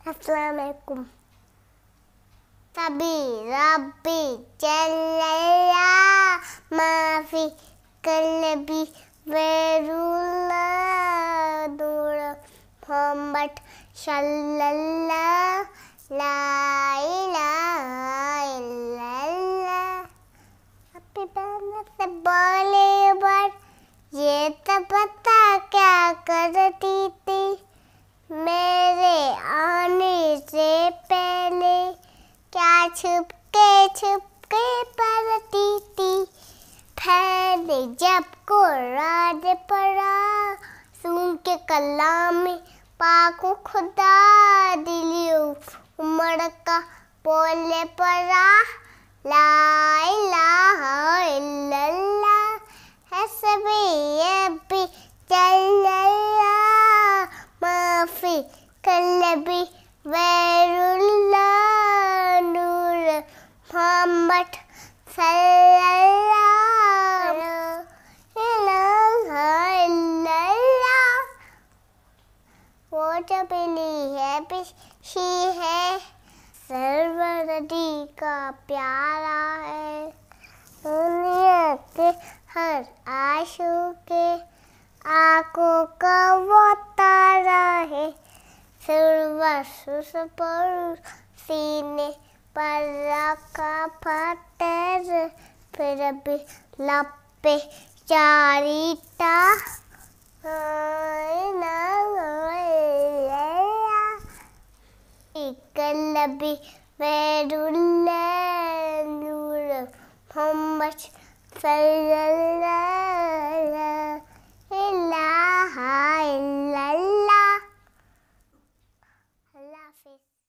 अस्सलाम वालेकुम। तभी रब्बी जल्लल्ला माफी कल्बी वैरुल्ला नूर मोहम्मद सल्लल्लाहु ला इलाहा इल्लल्लाह। अपनी बहन से बोले बार ये तो पता क्या करती थी मेरे आने से पहले, क्या छुपके पढ़ती थी। फैले जब कुरान पढ़ा सुन के कलाम में पाको खुदा दिलियो उमर का बोले पढ़ा ला इलाहा इल्लल्लाह है सभी ये भी जल्लल्लाह माफी कल्बी वैरुल्ला नूर मोहम्मद सल्लल्लाहु इलाहा इल्लल्लाह। वो जब है पिछी है सरवरदी का प्यारा है। दुनिया के हर आशू के आंखों का वो तारा है। सुर पर सीने पर रखा फतेह फिर भी लब पे जारी था कल्बी वैरुल्ला नूर मोहम्मद सल्लल्लाहु इलाहा इल्लल्लाह। अल्लाह हाफिज़।